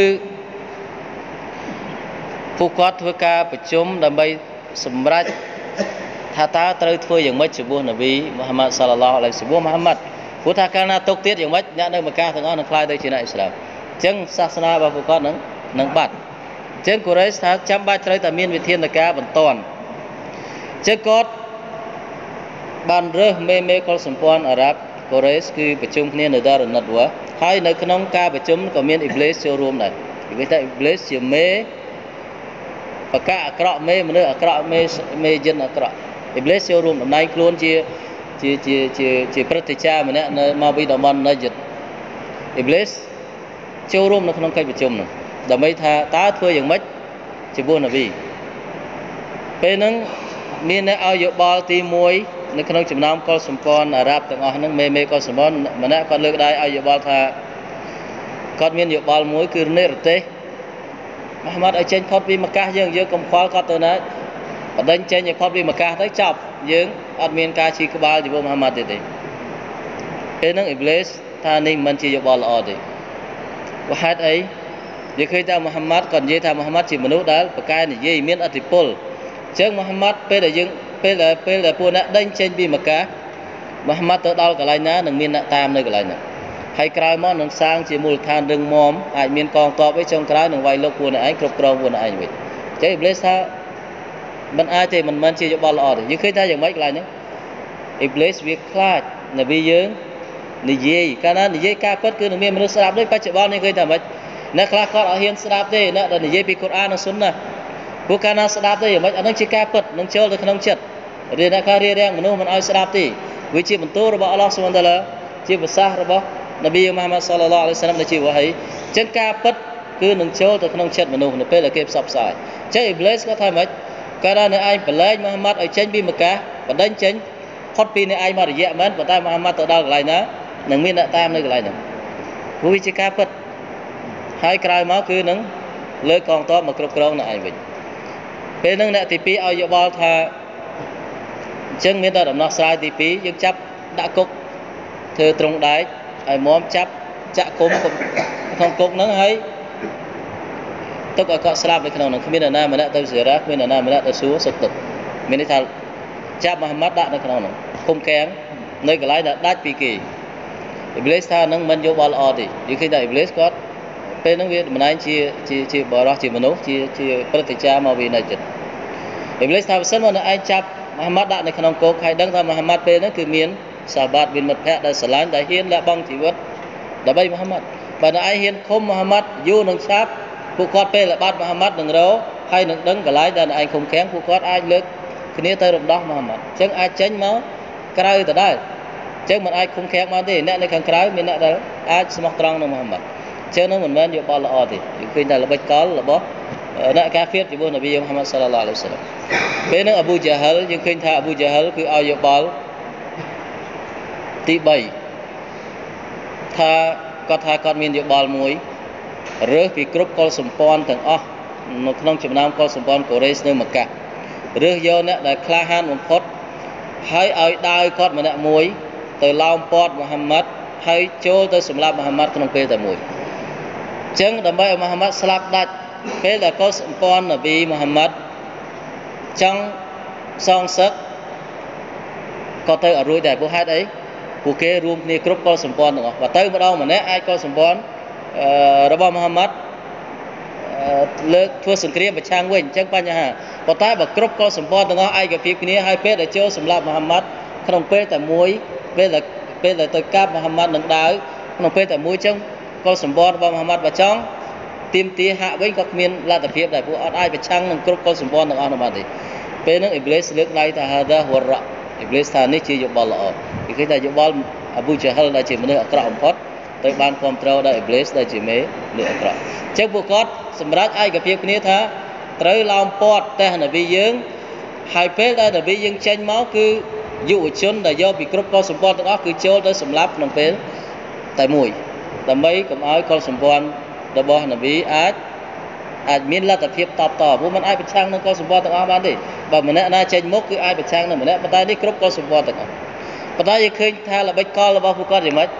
ពួកគាត់ធ្វើការប្រជុំដើម្បីសម្រេចថាតើត្រូវធ្វើយ៉ាងម៉េចចំពោះនប៊ីមូហាម៉ាត់សល្លឡោះអាឡៃហ៊ីវ៉ាសាឡាមមូហាម៉ាត់ព្រោះថាកាលណាទុកទៀតយ៉ាងម៉េចអ្នកនៅមក្កាទាំងអស់នឹងខ្លាយទៅជាអ្នកអ៊ីស្លាមអញ្ចឹងសាសនារបស់ពួកគាត់នឹងនឹងបាត់អញ្ចឹងកូរ៉េថាចាំបាច់ត្រូវតែមានវិធានការបន្ទាន់អញ្ចឹងគាត់បានរើសមេមេកុលសម្ព័ន្ធអារ៉ាប់កូរ៉េគឺប្រជុំគ្នានៅដារុនណាត់វ៉ាហើយនៅក្នុងការប្រជុំក៏មានអ៊ីប្លេសចូលរួមដែរគេថាអ៊ីប្លេសជាមេបកាអាក្រក់មេមនុស្សអាក្រក់មេមេយិនអាក្រក់អ៊ីប្លេសចូលរួមតំណែងខ្លួនជាជាជាជាជាព្រឹទ្ធាចារ្យម្នាក់នៅមកពីតំបន់ណាយិតអ៊ីប្លេសចូលរួមនៅក្នុងកិច្ចប្រជុំនោះដើម្បីថាតើធ្វើយ៉ាងម៉េចចំពោះនប៊ីពេលហ្នឹងមានអ្នកឲ្យយោបល់ទីមួយនៅក្នុងចំណោមកុលសម្ព័ន្ធអារ៉ាប់ទាំងអស់ហ្នឹងមេមេកុលសម្ព័ន្ធម្នាក់គាត់លើកដៃឲ្យយោបល់ថាគាត់មានយោបល់មួយគឺនិរទេសមូហាម៉ាត់ឲ្យចេញផុតពីមក្កាយើងយើងកុំខ្វល់គាត់ទៅណាបដិញ្ញចេញឲ្យផុតពីមក្កាទៅចប់យើងអត់មានការឈីក្បាលជាមួយមូហាម៉ាត់ទេទេពេលហ្នឹងអ៊ីប្លេសថានេះមិនជាយោបល់ល្អទេព្រោះហេតុអីនិយាយឃើញថាមូហាម៉ាត់គាត់និយាយថាមូហាម៉ាត់ជាមនុស្សដែលប្រកែនិយាយមានឥទ្ធិពលអញ្ចឹងមូហាម៉ាត់ពេលដែលយើងពេលដែលពេលដែលពួកអ្នកដេញចេញពីមក្កាមូហាម៉ាត់ទៅដល់កន្លែងណានឹងមានអ្នកតាមនៅកន្លែងហ្នឹងហើយក្រោយមកនឹងសាងជាមូលដ្ឋានរឹងមាំអាចមានកងទ័ពឯចុងក្រោយនឹងវាយលុកពួកអ្នកឯងគ្រប់គ្រងពួកអ្នកឯងវិញអញ្ចឹងអ៊ីប្លេសថាមិនអាចទេមិនមែនជាយោបល់ល្អទេយើងឃើញថាយ៉ាងម៉េចកន្លែងហ្នឹងអ៊ីប្លេសវាខ្លាចនប៊ីយើងនិយាយកាលណានិយាយការពិតគឺនឹងមានមនុស្សស្ដាប់ដូចបច្ចុប្បន្ននេះឃើញថាម៉េចអ្នកខ្លះគាត់អត់ហ៊ានស្ដាប់ទេអ្នកដែលនិយាយពីកូរ៉ាននិងស៊ុនណាព្រោះកាលណាស្ដាប់ទេយ៉ាងម៉េចអានឹងជាការពិតនឹងចូលទៅក្នុងចិត្តរៀនអ្នកខ្លះរៀបរៀងមនុស្សមិនឲ្យស្ដាប់ទេវាជាបន្ទូលរបស់អល់ឡោះស៊ុបហានតាឡាជាប្រសាសន៍របស់នប៊ីមូហាម៉ាត់សល្លឡោះអាឡៃហ៊ីវសសល្លាមដែលជាវ៉ាហីអញ្ចឹងការពិតគឺនឹងចូលទៅក្នុងចិត្តមនុស្សនៅពេលដែលគេផ្សព្វផ្សាយអញ្ចឹងអ៊ីប្លេសគាត់ថាម៉េចកាលណាអ្នកឯងបលែងមូហាម៉ាត់ឲ្យចេញពីមក្កាបណ្ដេញចេញផុតពីអ្នកឯងមករយៈមែនប៉ុន្តែមូហាម៉ាត់ទៅដល់កន្លែងណានឹងមានអ្នកតាមនៅកន្លែងហ្នឹងព្រោះវាជាការពិតហើយក្រោយមកគឺនឹងលើកកងទ័ពមកគ្រប់គ្រងអ្នកឯងវិញពេលហ្នឹងអ្នកទីពីរឲ្យយោបល់ថាអញ្ចឹងមានតែដំណោះស្រាយទីពីរយើងចាប់ដាក់គុកធ្វើត្រង់ដែកឲ្យមុំចាប់ចាក់គុំក្នុងគុកហ្នឹងហើយទុកឲ្យគាត់ស្លាប់នៅក្នុងហ្នឹងគ្មានអ្នកណាម្នាក់ទៅសេរ៉ាគ្មានអ្នកណាម្នាក់ទៅសួរសុខទុក្ខមានន័យថាចាប់មូហាម៉ាត់ដាក់នៅក្នុងហ្នឹងគុំកាំងនៅកន្លែងដែលដាច់ពីគេអ៊ីប្លេសថាហ្នឹងមិនយោបល់ល្អទេនិយាយឃើញថាអ៊ីប្លេសគាត់ពេលហ្នឹងវាតំណែងជាជាជាបរិសុទ្ធជាមនុស្សជាជាព្រឹទ្ធាចារ្យមកវានៅចិត្តអ៊ីប្លេសថាបើសិនមកនៅឯងចាប់មូហាម៉ាត់ដាក់នៅក្នុងគុកហើយដឹងថាមូហាម៉ាត់ពេលហ្នឹងគឺមានសាបាតមានមិត្តភក្តិដែលស្រឡាញ់ដែលហ៊ានលះបង់ជីវិតដើម្បីមូហាម៉ាត់បើនៅឯងហ៊ានឃុំមូហាម៉ាត់យូរនឹងឆាប់ពួកគាត់ពេលល្បាតមូហាម៉ាត់នឹងរោហើយនឹងដឹងកន្លែងដែលឯងឃុំឃាំងពួកគាត់អាចលើកគ្នាទៅរំដោះមូហាម៉ាត់អញ្ចឹងអាចចេញមកក្រៅទៅដែរអញ្ចឹងមិនអាចឃុំឃាំងបានទេអ្នកនៅខាងក្រៅមានអ្នកដែលអាចស្មោះត្រង់នឹងមូហាម៉ាត់អញ្ចឹងនឹងមិនមែនយោបល់ល្អទេយើងឃើញថាល្បិចកលរបស់អ្នកកាហ្វៀរជាមួយនប៊ីមូហាម៉ាត់សល្លឡោះអាឡៃហ៊ីវសសល្លាមពេលហ្នឹងអប៊ូជាហិលយើងឃើញថាអប៊ូជាហិលគឺឲ្យយោបល់ទីបីថាគាត់ថាគាត់មានយោបល់មួយរើសពីគ្រប់កុលសម្ព័ន្ធទាំងអស់នៅក្នុងចំណោមកុលសម្ព័ន្ធកូរ៉េនៅមក្ការើសយកអ្នកដែលក្លាហានបំផុតហើយឲ្យដាវគាត់ម្នាក់មួយទៅឡោមព័ទ្ធមូហាម៉ាត់ហើយចូលទៅសម្លាប់មូហាម៉ាត់ក្នុងពេលតែមួយអញ្ចឹងដើម្បីឲ្យមូហាម៉ាត់ស្លាប់ដាច់ពេលដែលកុលសម្ព័ន្ធនប៊ីមូហាម៉ាត់ចង់សងសឹកក៏ទៅអត់រួចដែរព្រោះហេតុអីពួកគេរួមគ្នាគ្រប់កុលសម្ព័ន្ធទាំងអស់បើទៅម្ដងម្នាក់អាចកុលសម្ព័ន្ធរបស់មូហាម៉ាត់លើកធ្វើសង្គ្រាមប្រឆាំងវិញអញ្ចឹងបញ្ហាប៉ុន្តែបើគ្រប់កុលសម្ព័ន្ធទាំងអស់ឯកភាពគ្នាហើយពេលដែលចូលសម្លាប់មូហាម៉ាត់ក្នុងពេលតែមួយពេលដែលពេលដែលទៅកាប់មូហាម៉ាត់នឹងដាវក្នុងពេលតែមួយអញ្ចឹងកុលសម្ព័ន្ធរបស់មូហាម៉ាត់បើចង់ទៀមទាហាក់វិញក៏គ្មានលទ្ធភាពដែរព្រោះអត់អាចប្រឆាំងនឹងគ្រប់កុលសម្ព័ន្ធទាំងអស់នោះបានទេពេលហ្នឹងអ៊ីប្លេសលើកដៃថាហាដាហ៊ូរ៉ាអ៊ីប្លេសថានេះជាយោបល់ល្អគេឃើញថាយោបល់អប៊ូជាហិលដែលជាមនុស្សអាក្រក់បំផុតទៅបានគ្រប់គ្រងដោយអ៊ីប្លេសដែលជាមេលើអាក្រក់អញ្ចឹងពួកគាត់សម្រាប់ឯកភាពគ្នាថាត្រូវឡោមព័ទ្ធតេះនប៊ីយើងហើយពេលដែលនប៊ីយើងចេញមកគឺយុវជនដែលយកពីគ្រប់កុលសម្ព័ន្ធទាំងអស់គឺចូលទៅសម្លាប់ក្នុងពេលតែមួយដើម្បីកុំឲ្យកុលសម្ព័ន្ធរបស់នប៊ីអាចអាចមានលទ្ធភាពតបតព្រោះมันអាចប្រឆាំងនឹងកុលសម្ព័ន្ធទាំងអស់បានទេបើម្នាក់ណាចេញមុខគឺអាចប្រឆាំងនឹងម្នាក់ប៉ុន្តែនេះគ្រប់កុលសម្ព័ន្ធទាំងអស់ប៉ុន្តែយើងឃើញថាល្បិចកលរបស់ពួកគាត់យ៉ាងម៉េច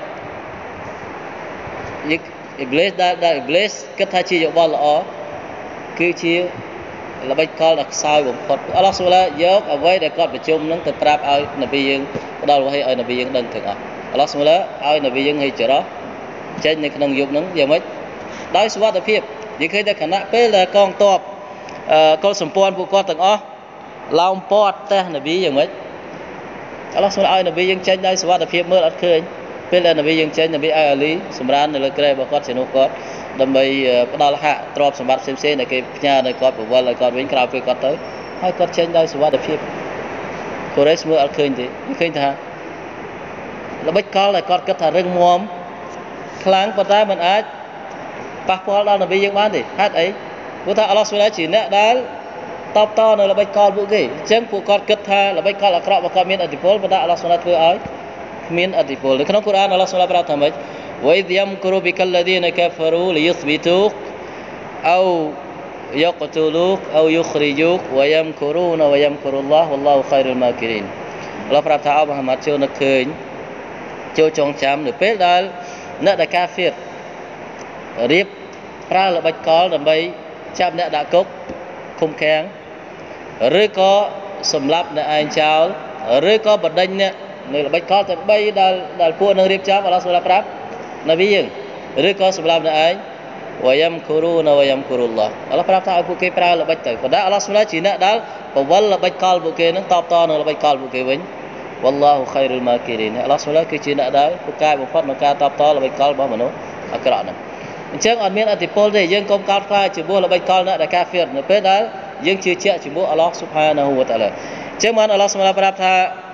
អ៊ីប្លេសដែលដែលអ៊ីប្លេសគិតថាជាយោបល់ល្អគឺជាល្បិចកលដ៏ខ្សោយបំផុតអល់ឡោះស៊ុបហានយកអ្វីដែលគាត់ប្រជុំនឹងទៅប្រាប់ឲ្យនប៊ីយើងផ្ដល់វ៉ាហីឲ្យនប៊ីយើងដឹងទាំងអស់អល់ឡោះស៊ុបហានឲ្យនប៊ីយើងហិច្ចរ៉ាចេញនៅក្នុងយុគហ្នឹងយ៉ាងម៉េចដោយសុវត្ថិភាពនិយាយឃើញតែគណៈពេលដែលកងទ័ពកុលសម្ព័ន្ធពួកគាត់ទាំងអស់ឡោមព័ទ្ធតេះនប៊ីយ៉ាងម៉េចអល់ឡោះស៊ុបហានឲ្យនប៊ីយើងចេញដោយសុវត្ថិភាពមើលអត់ឃើញពេលដែលនប៊ីយើងចេញនប៊ីឲ្យអាលីសម្រាននៅលើគ្រែរបស់គាត់ជំនួសគាត់ដើម្បីផ្ដល់ហាក់ទ្រព្យសម្បត្តិផ្សេងៗដែលគេផ្ញើដល់គាត់ប្រវល់ឲ្យគាត់វិញក្រោយពេលគាត់ទៅហើយគាត់ចេញដោយសុវត្ថិភាពកូរ៉េមើលអត់ឃើញទេឃើញថាល្បិចកលដែលគាត់គិតថារឹងមាំខ្លាំងប៉ុន្តែមិនអាចប៉ះពាល់ដល់នប៊ីយើងបានទេហេតុអីព្រោះថាអល់ឡោះស៊ុបហានជាអ្នកដែលតបតនៅល្បិចកលពួកគេអញ្ចឹងពួកគាត់គិតថាល្បិចកលអាក្រក់របស់គាត់មានឥទ្ធិពលប៉ុន្តែអល់ឡោះស៊ុបហានធ្វើឲ្យមានឥទ្ធិពលនៅក្នុងកូរ៉ានអល់ឡោះស៊ុបហានប្រាប់ថាម៉េចវ៉ៃឌីយ៉ាំគ្រូប៊ីកលឡាឌីនកាហ្វរូលីយុស្ប៊ីទូកអូ يقتلوك أو يخرجوك ويمكرون ويمكر الله والله خير الماكرين เราប្រាប់ថាអបហាម៉ាត់ចូលនឹកឃើញចូលចងចាំនៅពេលដែលអ្នកដែលកាហ្វៀររៀបប្រើល្បិចកលដើម្បីចាប់អ្នកដាក់គុកឃុំឃាំងឬក៏សម្លាប់អ្នកឯងចោលឬក៏បដិញអ្នកនៅល្បិចកលទាំង3ដែលដែលពួកនឹងរៀបចំអល់ឡោះសូមប្រាប់នប៊ីយើងឬក៏សម្លាប់អ្នកឯងويمكرون ويمكر الله អល់ឡោះប្រាប់ថាឲ្យពួកគេប្រើល្បិចទៅប៉ុន្តែអល់ឡោះសូមជាអ្នកដែលបវលល្បិចកលពួកគេនឹងតបតនឹងល្បិចកលពួកគេវិញ والله خير الماكرين អល់ឡោះសូមគឺជាអ្នកដែលពូកែបំផុតក្នុងការតបតល្បិចកលរបស់មនុស្សអាក្រក់ហ្នឹងអញ្ចឹងអត់មានអធិពលទេយើងកុំកោតខ្លាចចំពោះល្បិចកលអ្នកដែលកាហ្វៀរនៅពេលដែលយើងជឿជាក់ចំពោះអល់ឡោះស៊ុបហានាហ៊ូវតាអាឡាអញ្ចឹងបានអល់ឡោះសូមប្រាប់ថា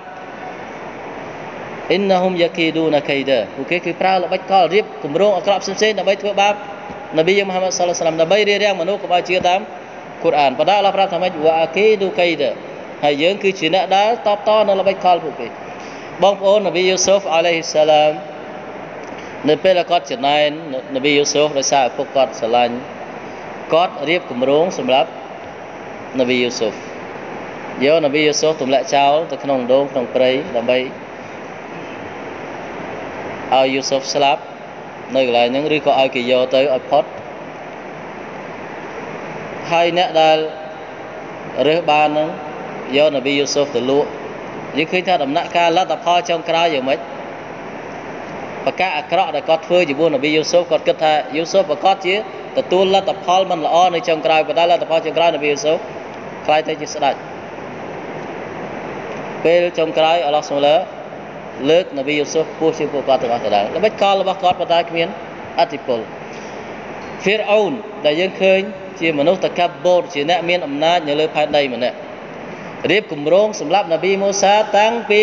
إنهم يكيدون كيدا ពួកគេគឺប្រើល្បិចកលរៀបគម្រោងអាក្រក់ផ្សេងៗដើម្បីធ្វើបាបនប៊ីមូហាម៉ាត់ សល្លឡោះ អាឡៃហ៊ីវ ដើម្បីរារាំងមនុស្សកុំឲ្យជឿតាមកូរ៉ានប៉ុន្តែអល់ឡោះប្រាប់ថាម៉េច វ៉ាអាគីឌូកៃដាហើយយើងគឺជាអ្នកដែលតបតនៅល្បិចកលពួកគេបងប្អូននប៊ីយូស៊ុហ្វ អាឡៃហ៊ីសឡាម នៅពេលគាត់ចំណែននប៊ីយូស៊ុហ្វដោយសារឪពុកគាត់ស្រឡាញ់គាត់រៀបគម្រោងសម្រាប់នប៊ីយូស៊ុហ្វយកនប៊ីយូស៊ុហ្វទម្លាក់ចោលទៅក្នុងដងក្នុងព្រៃដើម្បីឲ្យយូស៊ុហ្វស្លាប់នៅកន្លែងហ្នឹងឬក៏ឲ្យគេយកទៅឲ្យផុតហើយអ្នកដែលរើសបានហ្នឹងយកនប៊ីយូស៊ុហ្វទៅលក់យើងឃើញថាដំណាក់កាលលទ្ធផលចុងក្រោយយ៉ាងម៉េចប្រការអាក្រក់ដែលគាត់ធ្វើជាមួយនប៊ីយូស៊ុហ្វគាត់គិតថាយូស៊ុហ្វប្រកាសជាទទួលលទ្ធផលមិនល្អនៅចុងក្រោយប៉ុន្តែលទ្ធផលចុងក្រោយនប៊ីយូស៊ុហ្វខ្លាយទៅជាស្ដេចពេលចុងក្រោយអល់ឡោះស៊ុបហានលើកនប៊ីយូស៊ុហ្វពោះជាពួកគាត់ទាំងអស់ទៅដែរល្បិចកលរបស់គាត់ប៉ុន្តែគ្មានអធិពលហ្វីរអ៊ូនដែលយើងឃើញជាមនុស្សតកាបូរជាអ្នកមានអំណាចនៅលើផែនដីម្នាក់រៀបគម្រោងសម្រាប់នប៊ីមូសាតាំងពី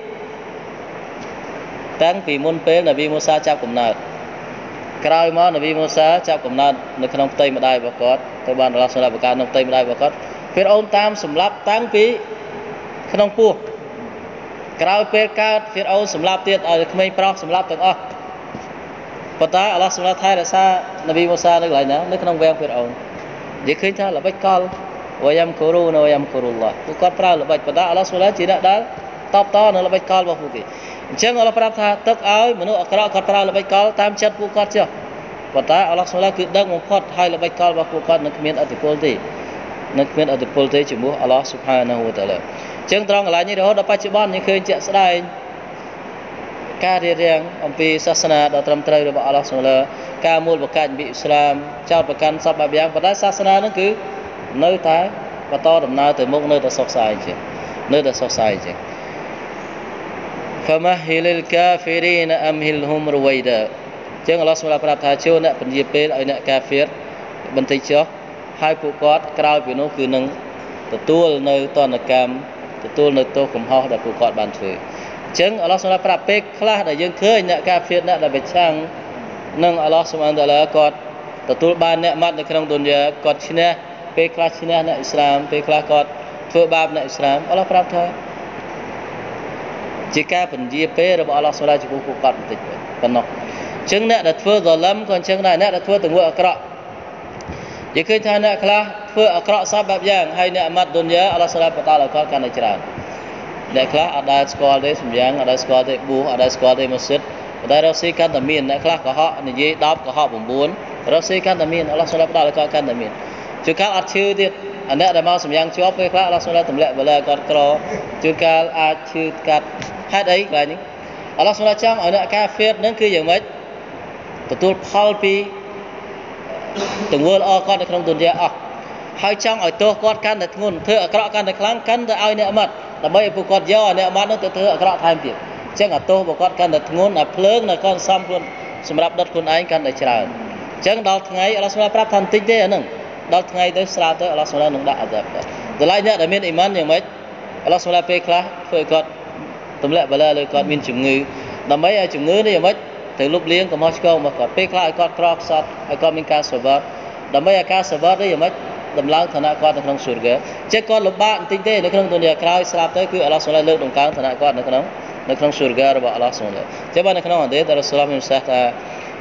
តាំងពីមុនពេលនប៊ីមូសាចាប់កំណើតក្រោយមកនប៊ីមូសាចាប់កំណើតនៅក្នុងផ្ទៃម្ដាយរបស់គាត់ទៅបានអល់ឡោះសម្រាប់ប្រកាសក្នុងផ្ទៃម្ដាយរបស់គាត់ហ្វីរអ៊ូនតាមសម្រាប់តាំងពីក្នុងពោះក្រោយពេលកើតហ្វីរអ៊ូនសម្លាប់ទៀតឲ្យក្មេងប្រុសសម្លាប់ទាំងអស់ប៉ុន្តែអល់ឡោះសម្រាប់ថែរក្សានប៊ីមូសានៅកន្លែងណានៅក្នុងវាំងហ្វីរអ៊ូននិយាយឃើញថាល្បិចកលវ៉ាយ៉ាំគូរូនវ៉ាយ៉ាំគូរុលឡោះពួកគាត់ប្រើល្បិចប៉ុន្តែអល់ឡោះសម្រាប់ជាអ្នកដែលតបតនៅល្បិចកលរបស់ពួកគេអញ្ចឹងអល់ឡោះប្រាប់ថាទឹកឲ្យមនុស្សអាក្រក់គាត់ប្រើល្បិចកលតាមចិត្តពួកគាត់ចុះប៉ុន្តែអល់ឡោះសម្រាប់គឺដឹងបំផុតឲ្យល្បិចកលរបស់ពួកគាត់នឹងគ្មានអធិពលទេនឹងគ្មានអធិពលទេជាមួយអល់ឡោះស៊ុបហានាហ៊ូវតាអាឡាអញ្ចឹងត្រង់កន្លែងនេះរហូតដល់បច្ចុប្បន្នយើងឃើញជាក់ស្ដែងការរៀបរៀងអំពីសាសនាដ៏ត្រឹមត្រូវរបស់អល់ឡោះស៊ុបហានការមូលបកាច់ពីអ៊ីស្លាមចោតប្រកាន់សពបែបយ៉ាងប៉ុន្តែសាសនានឹងគឺនៅតែបន្តដំណើរទៅមុខនៅតែសុខសាន្តជាងនៅតែសុខសាន្តជាង فمهل الكافرين أمهلهم رويدا ចឹងអល់ឡោះស៊ុបហានប្រាប់ថាចូលអ្នកពន្យាពេលឲ្យអ្នកកាហ្វៀរបន្តិចចុះហើយពួកគាត់ក្រោយពីនោះគឺនឹងទទួលនៅតនកម្មទទួលនៅទោសកំហុសដែលពួកគាត់បានធ្វើអញ្ចឹងអល់ឡោះស៊ុបហានប្រាប់ពេលខ្លះដែលយើងឃើញអ្នកកាហ្វៀរអ្នកដែលប្រឆាំងនឹងអល់ឡោះស៊ុបហានតាអាឡាគាត់ទទួលបានអ្នកម៉ាត់នៅក្នុងឌុនយ៉ាគាត់ឈ្នះពេលខ្លះឈ្នះអ្នកអ៊ីស្លាមពេលខ្លះគាត់ធ្វើបាបអ្នកអ៊ីស្លាមអល់ឡោះប្រាប់ថាជាការពន្យាពេលរបស់អល់ឡោះស៊ុបហានចំពោះពួកគាត់បន្តិចប៉ុណ្ណោះអញ្ចឹងអ្នកដែលធ្វើហ្សាឡឹមក៏អញ្ចឹងដែរអ្នកដែលធ្វើទង្វើអាក្រក់យើងឃើញថាអ្នកខ្លះធ្វើអាក្រក់សពបែបយ៉ាងហើយអ្នកអាម៉ាត់ឌុនយ៉ាអល់ឡោះស៊ុបហានបន្តឲ្យគាត់កាន់តែច្រើនអ្នកខ្លះអត់ដែលស្គាល់ទេសម្យ៉ាងអត់ដែលស្គាល់ទេបួសអត់ដែលស្គាល់ទេម៉ាស៊ីតតែរកស៊ីកាន់តែមានអ្នកខ្លះកុហកនិយាយដប់កុហក៩រកស៊ីកាន់តែមានអល់ឡោះស៊ុបហានបន្តឲ្យគាត់កាន់តែមានជួនកាលអត់ឈឺទៀតអាអ្នកដែលមកសម្យ៉ាងជាប់ពេលខ្លះអល់ឡោះស៊ុបហានទម្លាក់បលាគាត់ក្រជួនកាលអាចឈឺកាត់ហេតុអីកន្លែងនេះអល់ឡោះស៊ុបហានចង់ឲ្យអ្នកកាហ្វៀរនឹងគឺយ៉ាងម៉េចទទួលផលពីទង្វើល្អគាត់នៅក្នុងឌុនយ៉ាអស់ហើយចង់ឲ្យទោសគាត់កាន់តែធ្ងន់ធ្វើអាក្រក់កាន់តែខ្លាំងកាន់តែឲ្យអ្នកអាម៉ាត់ដើម្បីឲ្យពួកគាត់យកអ្នកអាម៉ាត់នោះទៅធ្វើអាក្រក់ថែមទៀតអញ្ចឹងអាទោសរបស់គាត់កាន់តែធ្ងន់អាភ្លើងដែលគាត់សំខ្លួនសម្រាប់ដុតខ្លួនឯងកាន់តែច្រើនអញ្ចឹងដល់ថ្ងៃអល់ឡោះស៊ុបហានប្រាប់ថាបន្តិចទេអាហ្នឹងដល់ថ្ងៃទៅស្រាប់ទៅអល់ឡោះស៊ុបហាននឹងដាក់អាដាបគាត់តម្លៃអ្នកដែលមានអ៊ីម៉ានយ៉ាងម៉េចអល់ឡោះស៊ុបហានពេលខ្លះធ្វើឲ្យគាត់ទម្លាក់បលាលើគាត់មានជំងឺដើម្បីឲ្យជំងឺនេះយ៉ាងម៉េចទៅលុបលាងកំហុសឆ្គងរបស់គាត់ពេលខ្លះឲ្យគាត់ក្រខ្សត់ឲ្យគាត់មានការសវត្តដើម្បីឲ្យការសវត្តនេះយ៉ាងម៉េចដំឡើងឋានៈគាត់នៅក្នុងស៊ូរហ្គាចេះគាត់លំបាកបន្តិចទេនៅក្នុងទុនយ៉ាក្រោយស្លាប់ទៅគឺអល់ឡោះស៊ុបហានលើកតម្កើងឋានៈគាត់នៅក្នុងនៅក្នុងស៊ូរហ្គារបស់អល់ឡោះស៊ុបហានចឹងបាននៅក្នុងហឌីសដែលរ៉ាស៊ូលឡោះមានប្រសាសន៍ថា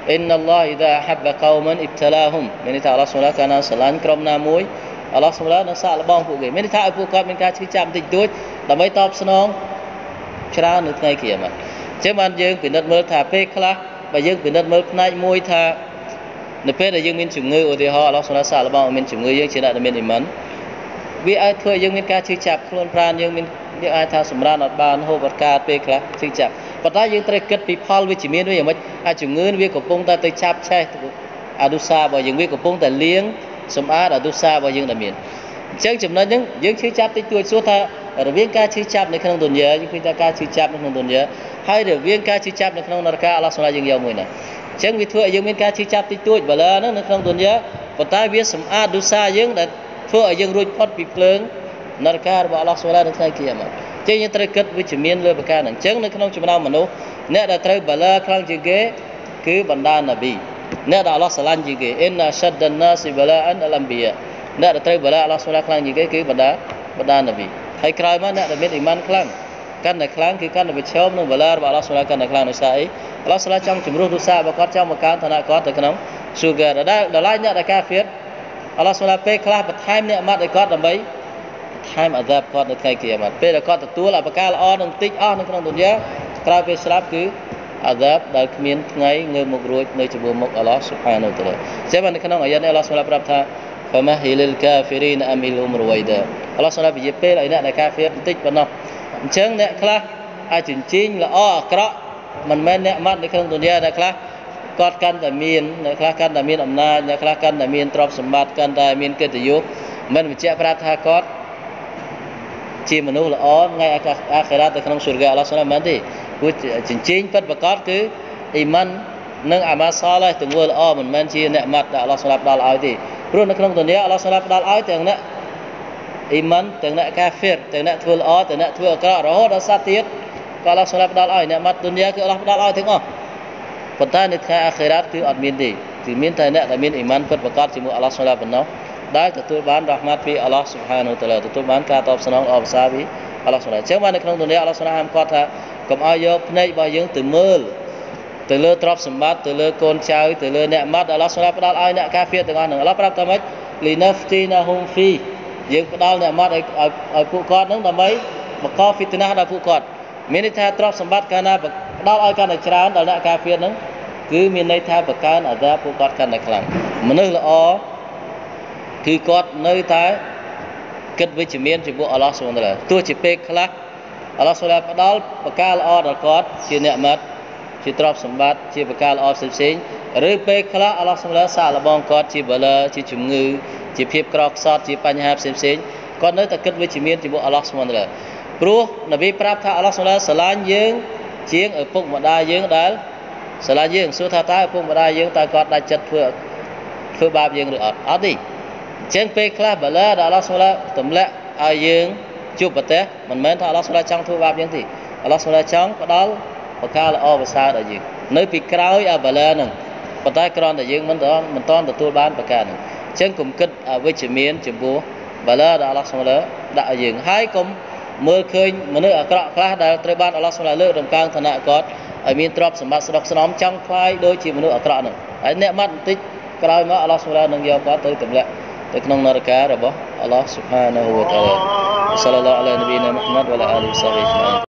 إن الله إذا أحب قوما ابتلاهم មានន័យថាអល់ឡោះ ស៊ុបហាន កាលណាស្រឡាញ់ក្រុមណាមួយអល់ឡោះ ស៊ុបហាន នឹងសាកល្បងពួកគេមានន័យថាឲ្យពួកគាត់មានការឈឺចាប់បន្តិចតួចដើម្បីតបស្នងច្រើននៅថ្ងៃគីយ៉ាម៉ាត់អញ្ចឹងបានយើងពិនិត្យមើលថាពេលខ្លះបើយើងពិនិត្យមើលផ្នែកមួយថានៅពេលដែលយើងមានជំងឺឧទាហរណ៍អល់ឡោះ ស៊ុបហាន សាកល្បងឲ្យមានជំងឺយើងជាអ្នកដែលមានអ៊ីម៉ានវាអាចធ្វើឲ្យយើងមានការឈឺចាប់ខ្លួនប្រាណយើងមានយើងអាចថាសម្រានអត់បានហូបអត់កើតពេលខ្លះឈឺចាប់ប៉ុន្តែយើងត្រូវគិតពីផលវិជ្ជមានវាយ៉ាងម៉េចអាចជំងឺវាកំពុងតែទៅចាប់ឆេះអនុសារបស់យើងវាកំពុងតែលៀងសម្អាតអនុសារបស់យើងដែលមានអញ្ចឹងចំណុចហ្នឹងយើងឈឺចាប់តិចតួចសួរថារវាងការឈឺចាប់នៅក្នុងទុនយ៉ាយើងឃើញថាការឈឺចាប់នៅក្នុងទុនយ៉ាហើយរវាងការឈឺចាប់នៅក្នុងនរកាអល់ឡោះ ស៊ុបហាន យើងយកមួយណាអញ្ចឹងវាធ្វើឲ្យយើងមានការឈឺចាប់តិចតួចបើឡើហ្នឹងនៅក្នុងទុនយ៉ាប៉ុន្តែវាសម្អាតអនុសាយើងដែលធ្វើឲ្យយើងរួចផុតពីភ្លើងនរការបស់អល់ឡោះ ស៊ុបហាន នៅថ្ងៃគីយ៉ាម៉ាត់អញ្ចឹងយើងត្រូវគិតវិជ្ជមានលើប្រការហ្នឹងអញ្ចឹងនៅក្នុងចំណោមមនុស្សអ្នកដែលត្រូវបាឡាខ្លាំងជាងគេគឺបណ្ដានប៊ីអ្នកដែលអល់ឡោះស្រឡាញ់ជាងគេអ៊ីនណាឆាត់ដានណាស៊ីបាឡាអានអលអំប៊ីយ៉ាអ្នកដែលត្រូវបាឡាអល់ឡោះ ស៊ុបហាន ខ្លាំងជាងគេគឺបណ្ដាបណ្ដានប៊ីហើយក្រោយមកអ្នកដែលមានអ៊ីម៉ានខ្លាំងកាន់តែខ្លាំងគឺកាន់តែប្រឈមនឹងបាឡារបស់អល់ឡោះ ស៊ុបហាន កាន់តែខ្លាំងដោយសារអីអល់ឡោះ ស៊ុបហាន ចង់ជំរុះទុសារបស់គាត់ចង់បង្កើនឋានៈគាត់ទៅក្នុងស៊ូហ្គារដែលដល់ឡាយអ្នកដែលកាហ្វៀរអល់ឡោះ ស៊ុបហាន ពេលខ្លះបន្ថែមអ្នកអាម៉ាត់ឲ្យគាត់ដើម្បីថែមអាហ្សាបគាត់នៅថ្ងៃគីយ៉ាម៉ាត់ពេលដែលគាត់ទទួលអបការល្អនឹងតិចអស់នៅក្នុងទុនយ៉ាក្រោយពេលស្លាប់គឺអាហ្សាបដែលគ្មានថ្ងៃងើបមករួចនៅចំពោះមុខអល់ឡោះ ស៊ុបហាន តាឡាចឹងបាននៅក្នុងអាយ៉ានេះអល់ឡោះ ស៊ុបហាន ប្រាប់ថា فمهل الكافرين أمهلهم رويدا អល់ឡោះ ស៊ុបហាន និយាយពេលឲ្យអ្នកដែលកាហ្វៀរបន្តិចប៉ុណ្ណោះអញ្ចឹងអ្នកខ្លះអាចជញ្ជិញល្អអាក្រក់មិនមែនអ្នកម៉ាត់នៅក្នុងទុនយ៉ាអ្នកខ្លះគាត់កាន់តែមានអ្នកខ្លះកាន់តែមានអំណាចអ្នកខ្លះកាន់តែមានទ្រព្យសម្បត្តិកាន់តែមានកិត្តិយសមិនបញ្ជាក់ប្រាប់ថាគាត់ជាមនុស្សល្អថ្ងៃអាខិរ៉ាតទៅក្នុងស៊ូរហ្គាអល់ឡោះ ស៊ុបហាន មែនទេព្រោះជញ្ជិញពិតប្រាកដគឺអ៊ីម៉ាននិងអាម៉ាល់សាឡេះទង្វើល្អមិនមែនជាអ្នកម៉ាត់ដែលអល់ឡោះ ស៊ុបហាន ផ្ដល់ឲ្យទេព្រោះនៅក្នុងទុនយ៉ាអល់ឡោះ ស៊ុបហាន ផ្ដល់ឲ្យទាំងអ្នកអ៊ីម៉ានទាំងអ្នកកាហ្វៀរទាំងអ្នកធ្វើល្អទាំងអ្នកធ្វើអាក្រក់រហូតដល់សត្វទៀតក៏អល់ឡោះ ស៊ុបហាន ផ្ដល់ឲ្យអ្នកម៉ាត់ទុនយ៉ាគឺអល់ឡោះផ្ដល់ឲ្យទាំងអស់ប៉ុន្តែនៅថ្ងៃអាខិរ៉ាតគឺអត់មានទេគឺមានតែអ្នកដែលមានអ៊ីម៉ានពិតប្រាកដជាមួយអល់ឡោះ ស៊ុបហាន ប៉ុណ្ណោះដែលទទួលបានរ៉ហ្មាត់ពីអល់ឡោះ ស៊ុបហាន តាឡាទទួលបានការតបស្នងល្អប្រសើរពីអល់ឡោះ ស៊ុបហាន អញ្ចឹងបាននៅក្នុងទុនយ៉ាអល់ឡោះ ស៊ុបហាន ហាមគាត់ថាកុំឲ្យយកភ្នែករបស់យើងទៅមើលទៅលើទ្រព្យសម្បត្តិទៅលើកូនចៅទៅលើអ្នកម៉ាត់អល់ឡោះ ស៊ុបហាន ផ្ដល់ឲ្យអ្នកកាហ្វៀរទាំងអស់ហ្នឹងអល់ឡោះប្រាប់ថាម៉េចលីណាហ្វទីណាហ៊ុមហ្វីយើងផ្ដល់អ្នកម៉ាត់ឲ្យឲ្យពួកគាត់ហ្នឹងដើម្បីបង្កហ្វីតណាដល់ពួកគាត់មានន័យថាទ្រព្យសម្បត្តិកាលណាផ្ដល់ឲ្យកាន់តែច្រើនដល់អ្នកកាហ្វៀរហ្នឹងគឺមានន័យថាបង្កើនអាហ្សាបពួកគាត់កាន់តែខ្លាំងមនុស្សល្អគឺគាត់នៅតែគិតវិជ្ជមានចំពោះអល់ឡោះ ស៊ុបហាន តាឡាទោះជាពេលខ្លះអល់ឡោះ ស៊ុបហាន ផ្ដល់ប្រការល្អដល់គាត់ជាអ្នកម៉ាត់ជាទ្រព្យសម្បត្តិជាប្រការល្អផ្សេងៗឬពេលខ្លះអល់ឡោះ ស៊ុបហាន សាកល្បងគាត់ជាបាឡាជាជំងឺជាភាពក្រខ្សត់ជាបញ្ហាផ្សេងៗគាត់នៅតែគិតវិជ្ជមានចំពោះអល់ឡោះ ស៊ុបហាន តាឡាព្រោះនប៊ីប្រាប់ថាអល់ឡោះ ស៊ុបហាន ស្រឡាញ់យើងជាងឪពុកម្ដាយយើងដែលស្រឡាញ់យើងសួរថាតើឪពុកម្ដាយយើងតើគាត់ដាច់ចិត្តធ្វើធ្វើបាបយើងឬអត់អត់ទេអញ្ចឹងពេលខ្លះបាឡាដែលអល់ឡោះ ស៊ុបហាន ទម្លាក់ឲ្យយើងជួបប្រទះមិនមែនថាអល់ឡោះ ស៊ុបហាន ចង់ធ្វើបាបយើងទេអល់ឡោះ ស៊ុបហាន ចង់ផ្ដល់ប្រការល្អប្រសើរដល់យើងនៅពីក្រោយអាបាឡាហ្នឹងប៉ុន្តែគ្រាន់តែយើងមិនទាន់មិនទាន់ទទួលបានប្រការហ្នឹងអញ្ចឹងកុំគិតវិជ្ជមានចំពោះបាឡាដែលអល់ឡោះ ស៊ុបហាន ដាក់ឲ្យយើងហើយកុំមើលឃើញមនុស្សអាក្រក់ខ្លះដែលត្រូវបានអល់ឡោះ ស៊ុបហាន លើករំកើងឋានៈគាត់ឲ្យមានទ្រព្យសម្បត្តិស្ដុកស្នំចង់ខ្លាយដូចជាមនុស្សអាក្រក់ហ្នឹងហើយអ្នកម៉ាត់បន្តិចក្រោយមកអល់ឡោះ ស៊ុបហាន នឹងយកគាត់ទៅទម្លាក់ទៅក្នុងនរការបស់អល់ឡោះ ស៊ុបហានហូវតាឡា صلى الله على نبينا محمد وعلى آله وصحبه أجمعين